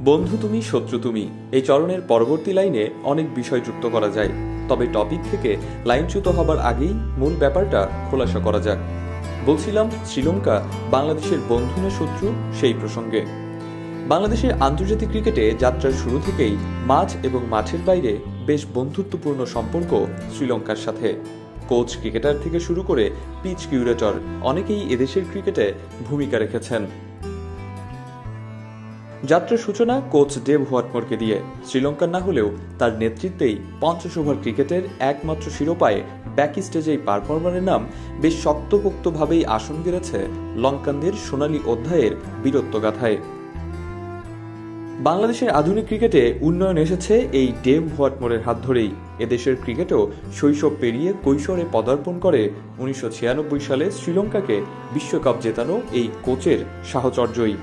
বন্ধু তুমি শত্রু তুমি এই চরণের পরবর্তী লাইনে অনেক বিষয় যুক্ত করা যায়, তবে টপিক থেকে লাইনচ্যুত হবার আগেই মূল ব্যাপারটা খোলাসা করা যাক। বলছিলাম শ্রীলঙ্কা বাংলাদেশের বন্ধু না শত্রু সেই প্রসঙ্গে। বাংলাদেশের আন্তর্জাতিক ক্রিকেটে যাত্রার শুরু থেকেই মাঠ এবং মাঠের বাইরে বেশ বন্ধুত্বপূর্ণ সম্পর্ক শ্রীলঙ্কার সাথে। কোচ, ক্রিকেটার থেকে শুরু করে পিচ কিউরেটর অনেকেই এদেশের ক্রিকেটে ভূমিকা রেখেছেন। যাত্রার সূচনা কোচ ডেভ হোয়াটমোরকে দিয়ে। শ্রীলঙ্কার না হলেও তার নেতৃত্বেই 50 ওভার ক্রিকেটের একমাত্র শিরোপায়ে ব্যাক স্টেজে পারফর্মারের নাম বেশ শক্তপোক্তভাবেই আসন গেড়েছে লঙ্কানদের সোনালী অধ্যায়ের বীরত্বগাথায়। বাংলাদেশের আধুনিক ক্রিকেটে উন্নয়ন এসেছে এই ডেভ হোয়াটমোরের হাত ধরেই। এদেশের ক্রিকেটও শৈশব পেরিয়ে কৈশোরে পদার্পণ করে 1996 সালে শ্রীলঙ্কাকে বিশ্বকাপ জেতানো এই কোচের সাহচর্যই।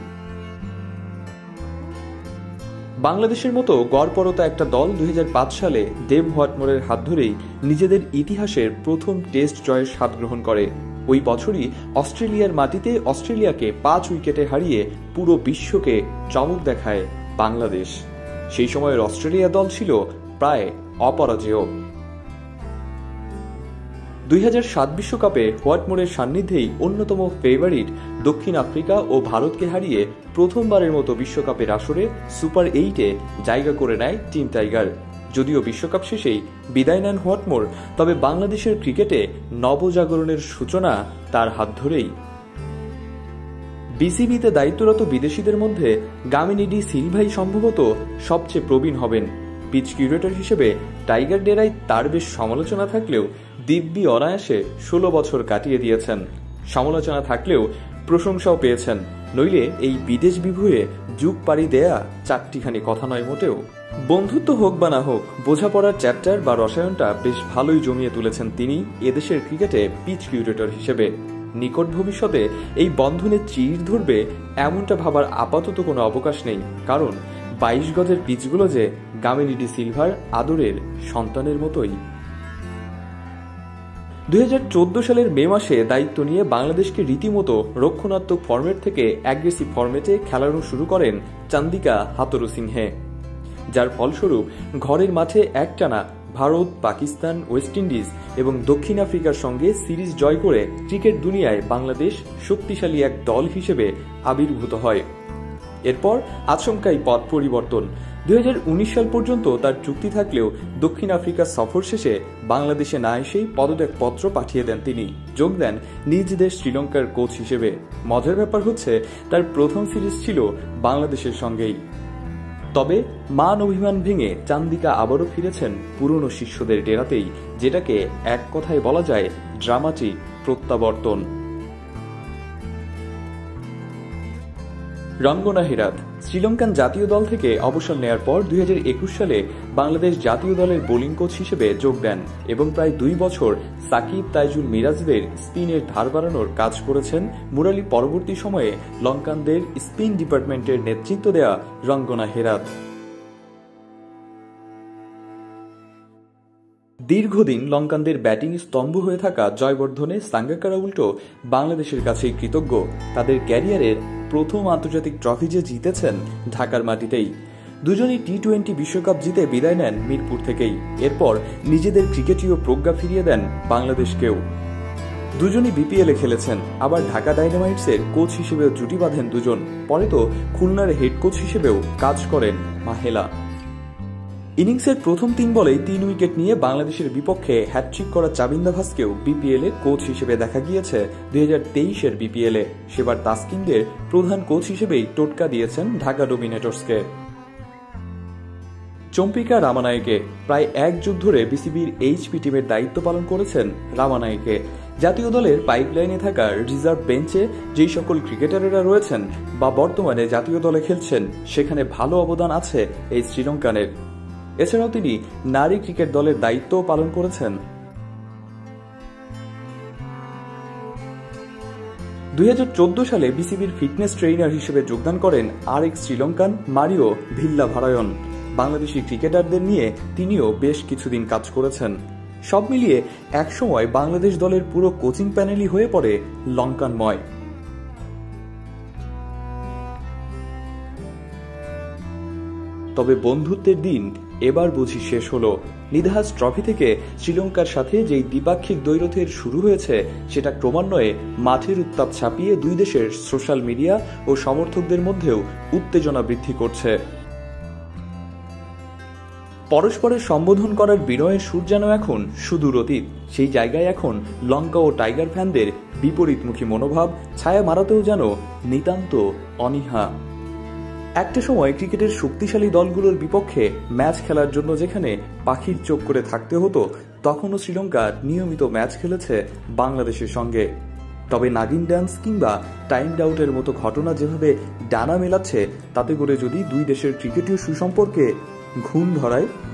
বাংলাদেশের মতো গড়পড়তা একটা দল 2005 সালে ডেভ হোয়াটমোরের হাত ধরেই নিজেদের ইতিহাসের প্রথম টেস্ট জয়ের স্বাদ গ্রহণ করে। ওই বছরই অস্ট্রেলিয়ার মাটিতে অস্ট্রেলিয়াকে 5 উইকেটে হারিয়ে পুরো বিশ্বকে চমক দেখায় বাংলাদেশ। সেই সময়ের অস্ট্রেলিয়া দল ছিল প্রায় অপরাজেয়। 2007 বিশ্বকাপে হোয়াটমোরের সান্নিধ্যেই অন্যতম ফেভারিট দক্ষিণ আফ্রিকা ও ভারতকে হারিয়ে প্রথমবারের মতো বিশ্বকাপের আসরে সুপার 8-এ জায়গা করে নেয় টিম টাইগার। যদিও বিশ্বকাপ শেষেই বিদায় নেন হোয়াটমোর, তবে বাংলাদেশের ক্রিকেটে নবজাগরণের সূচনা তার হাত ধরেই। বিসিবিতে দায়িত্বরত বিদেশিদের মধ্যে গামিনী ডি সিলভাই সম্ভবত সবচেয়ে প্রবীণ হবেন। পিচ কিউরেটর হিসেবে টাইগার ডেরায় তার বেশ সমালোচনা থাকলেও দিব্যি অনায়াসে 16 বছর কাটিয়ে দিয়েছেন। সমালোচনা থাকলেও প্রশংসাও পেয়েছেন, নইলে এই বিদেশ বিভুঁয়ে যুগ পাড়ি দেয়া চারটিখানি কথা নয় মোটেও। বন্ধুত্ব হোক বা না হোক, বোঝাপড়ার চ্যাপ্টার বা রসায়নটা বেশ ভালোই জমিয়ে তুলেছেন তিনি এদেশের ক্রিকেটে পিচ কিউরেটর হিসেবে। নিকট ভবিষ্যতে এই বন্ধনে চির ধরবে এমনটা ভাবার আপাতত কোনো অবকাশ নেই, কারণ 22 গজের পিচগুলো যে গামিনী ডি সিলভার আদরের সন্তানের মতোই। 2014 সালের মে মাসে দায়িত্ব নিয়ে বাংলাদেশকে রীতিমতো রক্ষণাত্মক ফরম্যাট থেকে অ্যাগ্রেসিভ ফরম্যাটে খেলানো শুরু করেন চান্দিকা হাথুরুসিংহে, যার ফলস্বরূপ ঘরের মাঠে একটানা ভারত, পাকিস্তান, ওয়েস্ট ইন্ডিজ এবং দক্ষিণ আফ্রিকার সঙ্গে সিরিজ জয় করে ক্রিকেট দুনিয়ায় বাংলাদেশ শক্তিশালী এক দল হিসেবে আবির্ভূত হয়। এরপর আচমকাই পথ পরিবর্তন। 2019 সাল পর্যন্ত তার চুক্তি থাকলেও দক্ষিণ আফ্রিকা সফর শেষে বাংলাদেশে না এসেই পদত্যাগপত্র পাঠিয়ে দেন তিনি। যোগ দেন নিজ দেশ শ্রীলঙ্কার কোচ হিসেবে। মজার ব্যাপার হচ্ছে, তার প্রথম সিরিজ ছিল বাংলাদেশের সঙ্গেই। তবে মান অভিমান ভেঙে চান্দিকা আবারও ফিরেছেন পুরনো শিষ্যদের ডেরাতেই, যেটাকে এক কথায় বলা যায় ড্রামাটিক প্রত্যাবর্তন। রঙ্গনা হেরাত শ্রীলঙ্কান জাতীয় দল থেকে অবসর নেয়ার পর 2021 সালে বাংলাদেশ জাতীয় দলের বোলিং কোচ হিসেবে যোগ দেন এবং প্রায় 2 বছর সাকিব, তাইজুল মিরাজদের স্পিনের ধার বাড়ানোর কাজ করেছেন মুরালি। পরবর্তী সময়ে লঙ্কানদের স্পিন ডিপার্টমেন্টের নেতৃত্ব দেয়া রঙ্গনা হেরাত। দীর্ঘদিন লঙ্কানদের ব্যাটিং স্তম্ভ হয়ে থাকা জয়বর্ধনে সাঙ্গাকারা উল্টো বাংলাদেশের কাছেই কৃতজ্ঞ। তাদের ক্যারিয়ারের প্রথম আন্তর্জাতিক ট্রফি যে জিতেছেন ঢাকার মাটিতেই। দুজনই টি-20 বিশ্বকাপ জিতে বিদায় নেন মিরপুর থেকেই। এরপর নিজেদের ক্রিকেটীয় প্রজ্ঞা ফিরিয়ে দেন বাংলাদেশকেও। দুজনই বিপিএলে খেলেছেন, আবার ঢাকা ডাইনামাইটসের কোচ হিসেবেও জুটি বাঁধেন দুজন। পরে তো খুলনার হেড কোচ হিসেবেও কাজ করেন মাহেলা। ইনিংসের প্রথম 3 বলেই 3 উইকেট নিয়ে বাংলাদেশের বিপক্ষে হ্যাটট্রিক করা চাবিন্দা ভাসকেও বিপিএলে কোচ হিসেবে দেখা গিয়েছে 2023-এর বিপিএলে। সেবার তাসকিনদের প্রধান কোচ হিসেবেই টোটকা দিয়েছেন ঢাকা ডোমিনেটর্সকে। চম্পিকা রামানায়কে প্রায় 1 যুগ ধরে বিসিবির এইচপি টিমের দায়িত্ব পালন করেছেন রামানায়কে। জাতীয় দলের পাইপলাইনে থাকা রিজার্ভ বেঞ্চে যেই সকল ক্রিকেটারেরা রয়েছেন বা বর্তমানে জাতীয় দলে খেলছেন, সেখানে ভালো অবদান আছে এই শ্রীলঙ্কানের। এছাড়াও তিনি নারী ক্রিকেট দলের দায়িত্বও পালন করেছেন। 2014 সালে বিসিবির ফিটনেস ট্রেইনার হিসেবে যোগদান করেন আরেক শ্রীলঙ্কান মারিও ভিল্লাভারায়ন। বাংলাদেশি ক্রিকেটারদের নিয়ে তিনিও বেশ কিছুদিন কাজ করেছেন। সব মিলিয়ে একসময় বাংলাদেশ দলের পুরো কোচিং প্যানেলই হয়ে পড়ে লঙ্কানময়। তবে বন্ধুত্বের দিন এবার বুঝি শেষ হলো। নিধাস ট্রফি থেকে শ্রীলঙ্কার সাথে যেই দ্বিপাক্ষিক দ্বৈরথের শুরু হয়েছে সেটা ক্রমান্বয়ে মাঠের উত্তাপ ছাপিয়ে দুই দেশের সোশ্যাল মিডিয়া ও সমর্থকদের মধ্যেও উত্তেজনা বৃদ্ধি করছে। পরস্পরের সম্বোধন করার বিনয়ের সুর যেন এখন সুদূর অতীত। সেই জায়গায় এখন লঙ্কা ও টাইগার ফ্যানদের বিপরীতমুখী মনোভাব ছায়া মারাতেও যেন নিতান্ত অনীহা। একটা সময় ক্রিকেটের শক্তিশালী দলগুলোর বিপক্ষে ম্যাচ খেলার জন্য যেখানে পাখির চোখ করে থাকতে হতো, তখনও শ্রীলঙ্কা নিয়মিত ম্যাচ খেলেছে বাংলাদেশের সঙ্গে। তবে নাগিন ড্যান্স কিংবা টাইমড আউটের মতো ঘটনা যেভাবে ডানা মেলাচ্ছে, তাতে করে যদি দুই দেশের ক্রিকেটীয় সুসম্পর্কে ঘুণ ধরায়